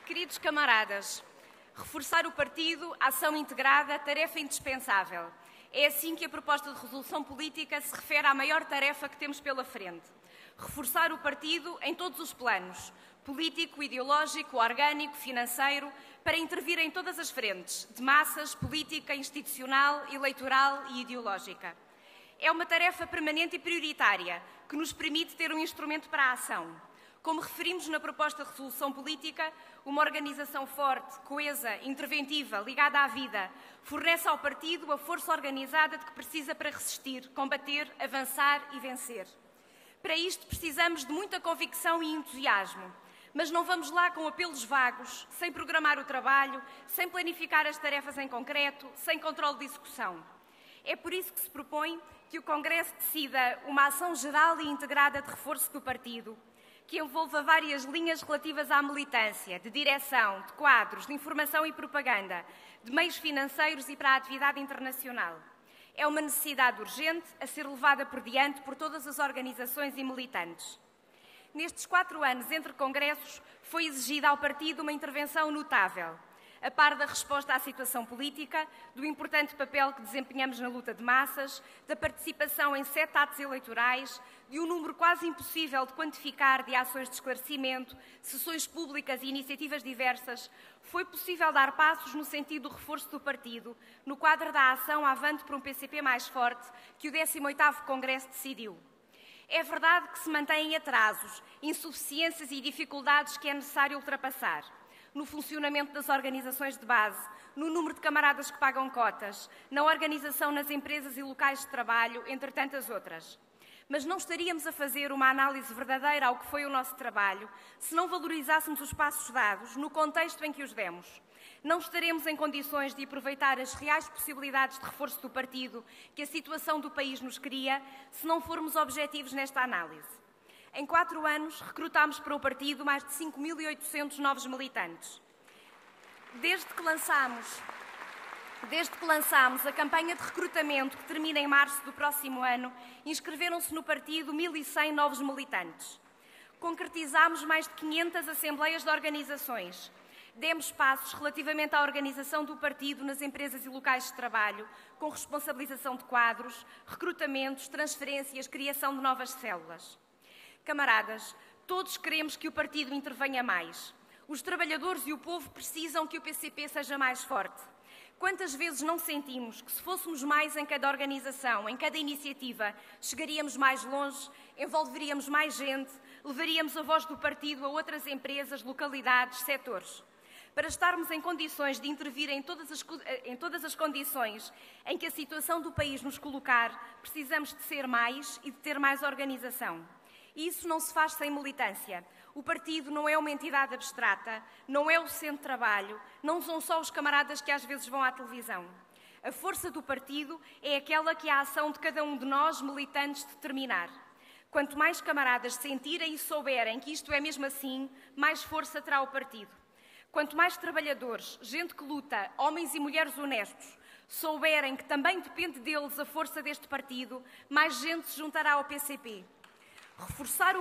Queridos camaradas, reforçar o partido, ação integrada, tarefa indispensável. É assim que a proposta de resolução política se refere à maior tarefa que temos pela frente. Reforçar o partido em todos os planos, político, ideológico, orgânico, financeiro, para intervir em todas as frentes, de massas, política, institucional, eleitoral e ideológica. É uma tarefa permanente e prioritária, que nos permite ter um instrumento para a ação. Como referimos na proposta de resolução política, uma organização forte, coesa, interventiva, ligada à vida, fornece ao partido a força organizada de que precisa para resistir, combater, avançar e vencer. Para isto precisamos de muita convicção e entusiasmo, mas não vamos lá com apelos vagos, sem programar o trabalho, sem planificar as tarefas em concreto, sem controle de execução. É por isso que se propõe que o Congresso decida uma ação geral e integrada de reforço do partido, que envolva várias linhas relativas à militância, de direção, de quadros, de informação e propaganda, de meios financeiros e para a atividade internacional. É uma necessidade urgente a ser levada por diante por todas as organizações e militantes. Nestes 4 anos entre congressos, foi exigida ao partido uma intervenção notável, a par da resposta à situação política, do importante papel que desempenhamos na luta de massas, da participação em 7 atos eleitorais, de um número quase impossível de quantificar de ações de esclarecimento, sessões públicas e iniciativas diversas, foi possível dar passos no sentido do reforço do partido, no quadro da ação avante por um PCP mais forte que o 18º Congresso decidiu. É verdade que se mantêm atrasos, insuficiências e dificuldades que é necessário ultrapassar no funcionamento das organizações de base, no número de camaradas que pagam cotas, na organização nas empresas e locais de trabalho, entre tantas outras. Mas não estaríamos a fazer uma análise verdadeira ao que foi o nosso trabalho se não valorizássemos os passos dados no contexto em que os demos. Não estaremos em condições de aproveitar as reais possibilidades de reforço do partido que a situação do país nos cria se não formos objetivos nesta análise. Em 4 anos, recrutámos para o partido mais de 5.800 novos militantes. Desde que lançámos a campanha de recrutamento, que termina em março do próximo ano, inscreveram-se no partido 1.100 novos militantes. Concretizámos mais de 500 assembleias de organizações. Demos passos relativamente à organização do partido nas empresas e locais de trabalho, com responsabilização de quadros, recrutamentos, transferências, criação de novas células. Camaradas, todos queremos que o partido intervenha mais. Os trabalhadores e o povo precisam que o PCP seja mais forte. Quantas vezes não sentimos que se fôssemos mais em cada organização, em cada iniciativa, chegaríamos mais longe, envolveríamos mais gente, levaríamos a voz do partido a outras empresas, localidades, setores? Para estarmos em condições de intervir em todas as condições em que a situação do país nos colocar, precisamos de ser mais e de ter mais organização. E isso não se faz sem militância. O partido não é uma entidade abstrata, não é o centro de trabalho, não são só os camaradas que às vezes vão à televisão. A força do partido é aquela que a ação de cada um de nós, militantes, determinar. Quanto mais camaradas sentirem e souberem que isto é mesmo assim, mais força terá o partido. Quanto mais trabalhadores, gente que luta, homens e mulheres honestos, souberem que também depende deles a força deste partido, mais gente se juntará ao PCP. Reforçar o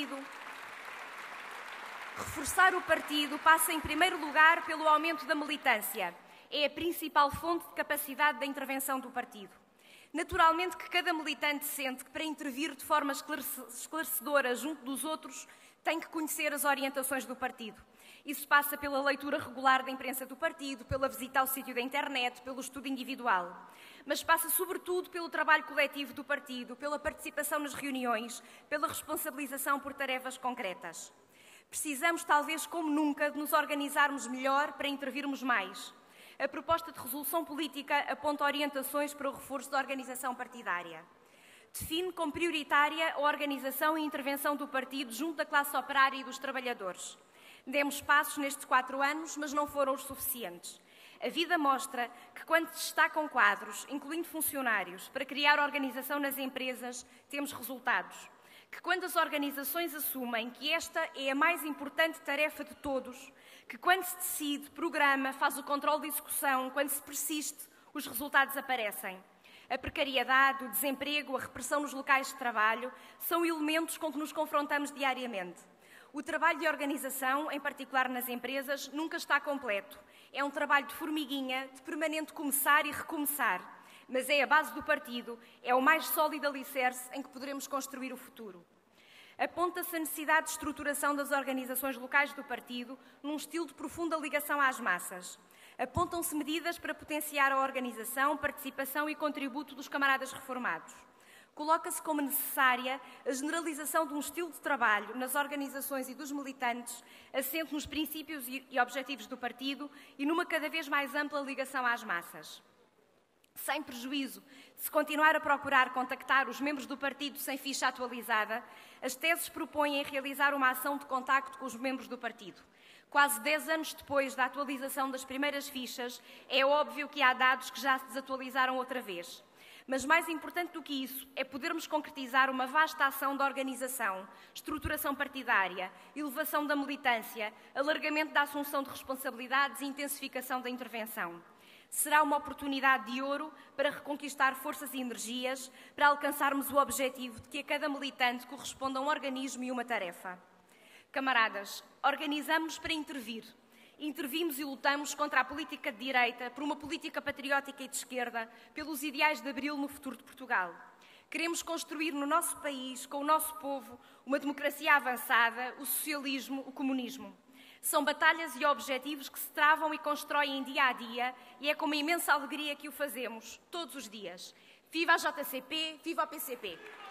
partido passa em primeiro lugar pelo aumento da militância. É a principal fonte de capacidade da intervenção do partido. Naturalmente que cada militante sente que para intervir de forma esclarecedora junto dos outros tem que conhecer as orientações do partido. Isso passa pela leitura regular da imprensa do partido, pela visita ao sítio da internet, pelo estudo individual. Mas passa sobretudo pelo trabalho coletivo do partido, pela participação nas reuniões, pela responsabilização por tarefas concretas. Precisamos, talvez como nunca, de nos organizarmos melhor para intervirmos mais. A proposta de resolução política aponta orientações para o reforço da organização partidária. Define como prioritária a organização e intervenção do partido junto da classe operária e dos trabalhadores. Demos passos nestes 4 anos, mas não foram os suficientes. A vida mostra que quando se destacam quadros, incluindo funcionários, para criar organização nas empresas, temos resultados. Que quando as organizações assumem que esta é a mais importante tarefa de todos, que quando se decide, programa, faz o controle de execução, quando se persiste, os resultados aparecem. A precariedade, o desemprego, a repressão nos locais de trabalho são elementos com que nos confrontamos diariamente. O trabalho de organização, em particular nas empresas, nunca está completo. É um trabalho de formiguinha, de permanente começar e recomeçar. Mas é a base do partido, é o mais sólido alicerce em que poderemos construir o futuro. Aponta-se a necessidade de estruturação das organizações locais do partido num estilo de profunda ligação às massas. Apontam-se medidas para potenciar a organização, participação e contributo dos camaradas reformados. Coloca-se como necessária a generalização de um estilo de trabalho nas organizações e dos militantes, assente nos princípios e objetivos do partido e numa cada vez mais ampla ligação às massas. Sem prejuízo de se continuar a procurar contactar os membros do partido sem ficha atualizada, as teses propõem realizar uma ação de contacto com os membros do partido. Quase 10 anos depois da atualização das primeiras fichas, é óbvio que há dados que já se desatualizaram outra vez. Mas mais importante do que isso é podermos concretizar uma vasta ação de organização, estruturação partidária, elevação da militância, alargamento da assunção de responsabilidades e intensificação da intervenção. Será uma oportunidade de ouro para reconquistar forças e energias, para alcançarmos o objetivo de que a cada militante corresponda um organismo e uma tarefa. Camaradas, organizamos-nos para intervir. Intervimos e lutamos contra a política de direita, por uma política patriótica e de esquerda, pelos ideais de Abril no futuro de Portugal. Queremos construir no nosso país, com o nosso povo, uma democracia avançada, o socialismo, o comunismo. São batalhas e objetivos que se travam e constroem dia a dia e é com uma imensa alegria que o fazemos, todos os dias. Viva a JCP, viva a PCP!